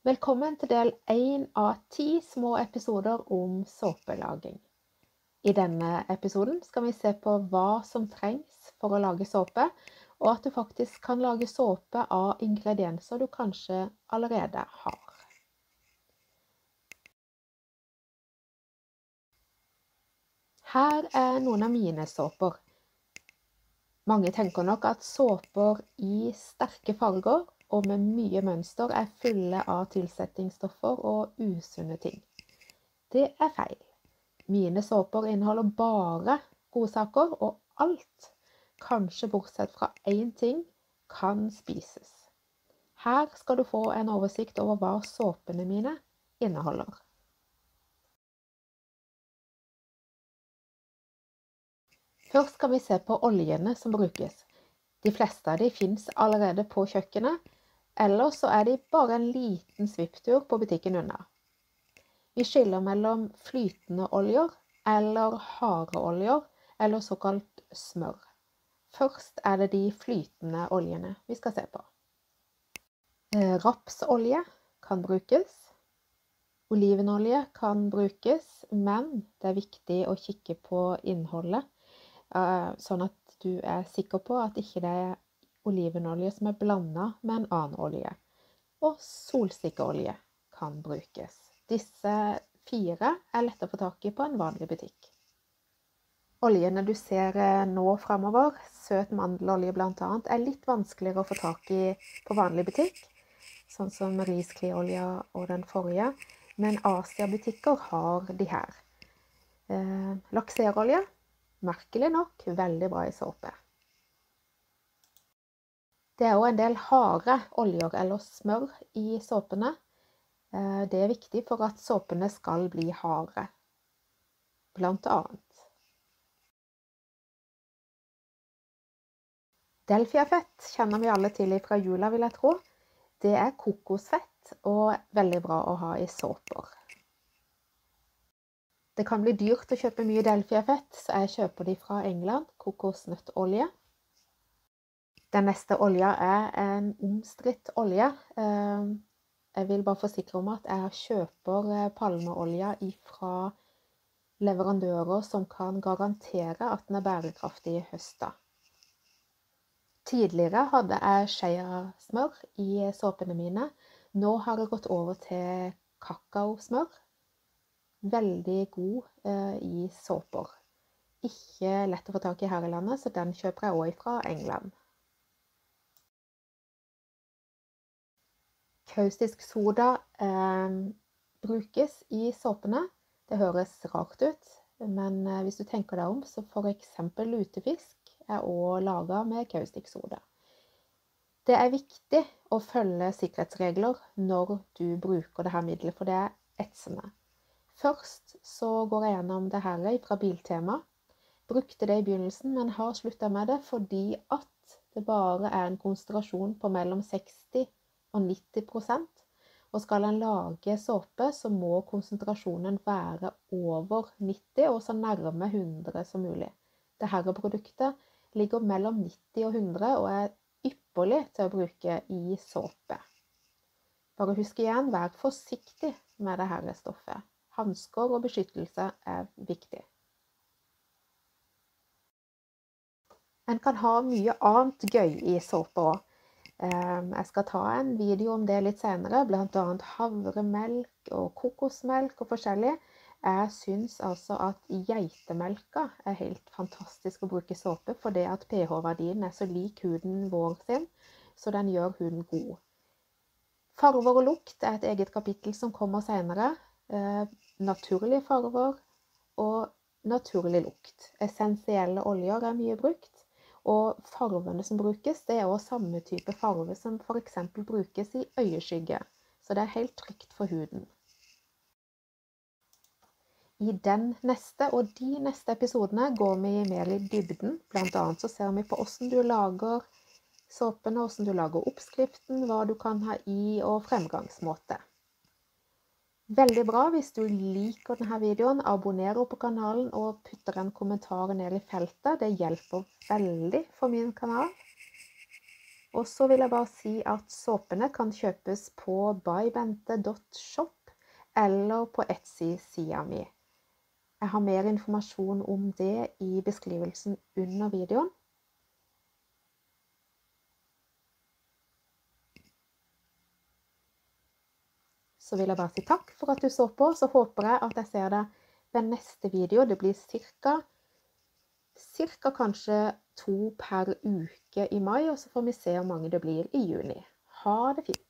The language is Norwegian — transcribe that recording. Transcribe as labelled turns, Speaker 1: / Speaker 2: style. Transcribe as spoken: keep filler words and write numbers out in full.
Speaker 1: Velkommen til del én av ti små episoder om såpelaging. I denne episoden skal vi se på hva som trengs for å lage såpe, og at du faktisk kan lage såpe av ingredienser du kanskje allerede har. Her er noen av mine såper. Mange tenker nok at såper i sterke farger og med mye mønster er fulle av tilsetningsstoffer og usunne ting. Det er feil. Mine såper inneholder bare godsaker, og alt, kanskje bortsett fra én ting, kan spises. Her skal du få en oversikt over hva såpene mine inneholder. Først skal vi se på oljene som brukes. De fleste av de finnes allerede på kjøkkenet, eller så er de bare en liten svipptur på butikken unna. Vi skiller mellom flytende oljer, eller harde oljer, eller såkalt smør. Først er det de flytende oljene vi skal se på. Rapsolje kan brukes. Olivenolje kan brukes, men det er viktig å kikke på innholdet, sånn at du er sikker på at ikke det er olivenolje som er blandet med en annen olje. Og solsikkeolje kan brukes. Disse fire er lett å få tak i på en vanlig butikk. Oljene du ser nå fremover, søt mandelolje blant annet, er litt vanskeligere å få tak i på vanlig butikk, sånn som riskliolje og den forrige, men Asia-butikker har de her. Eh, lakserolje, merkelig nok, veldig bra i såpe. Det er også en del harde oljer eller smør i såpene. Det er viktig for at såpene skal bli harde, blant annet. Delfiafett kjenner vi alle til fra jula, vil jeg tro. Det er kokosfett og veldig bra å ha i såper. Det kan bli dyrt å kjøpe mye delfiafett, så jeg kjøper de fra England, kokosnøttolje. Den neste olja er en omstridt olje. Jeg vil bare forsikre om at jeg kjøper palmeolje fra leverandører som kan garantere at den er bærekraftig i høsta. Tidligere hadde jeg shea-smør i såpene mine. Nå har jeg gått over til kakaosmør. Veldig god i såper. Ikke lett å få tak i her i landet, så den kjøper jeg også fra England. Kaustisk soda eh, brukes i såpene. Det høres rart ut, men eh, hvis du tenker deg om, så for eksempel lutefisk er også laget med kaustisk soda. Det er viktig å følge sikkerhetsregler når du bruker dette middelet, for det er etsende. Først så går jeg gjennom det her fra Biltema. Brukte det i begynnelsen, men har sluttet med det fordi at det bare er en konsentrasjon på mellom seksti og nitti prosent, og skal en lage såpe, så må konsentrasjonen være over nitti og så nærme hundre som mulig. Dette produktet ligger mellom nitti og hundre og er ypperlig til å bruke i såpe. Bare husk igjen, vær forsiktig med dette stoffet. Handsker og beskyttelse er viktig. En kan ha mye annet gøy i såpe også. Jeg skal ta en video om det litt senere, blant annet havremelk og kokosmelk og forskjellig. Jeg synes altså at geitemelka er helt fantastisk å bruke såpe, fordi at pH-verdien er så lik huden vår sin, så den gjør huden god. Farver og lukt er et eget kapittel som kommer senere. Naturlige farver og naturlig lukt. Essensielle oljer er mye brukt. Og farvene som brukes, det er også samme type farve som for eksempel brukes i øyeskygge. Så det er helt trygt for huden. I den neste og de neste episodene går vi mer i dybden. Blant annet så ser vi på hvordan du lager såpene, hvordan du lager oppskriften, hva du kan ha i og fremgangsmåte. Veldig bra hvis du liker denne videoen, abonnerer på kanalen og putter en kommentar ned i feltet. Det hjelper veldig for min kanal. Og så vil jeg bare si at såpene kan kjøpes på bybente punktum shop eller på Etsy-siden min. Jeg har mer informasjon om det i beskrivelsen under videoen. Så vil jeg bare si takk for at du så på, så håper jeg at jeg ser deg ved neste video. Det blir cirka, cirka kanskje to per uke i mai, og så får vi se hvor mange det blir i juni. Ha det fint!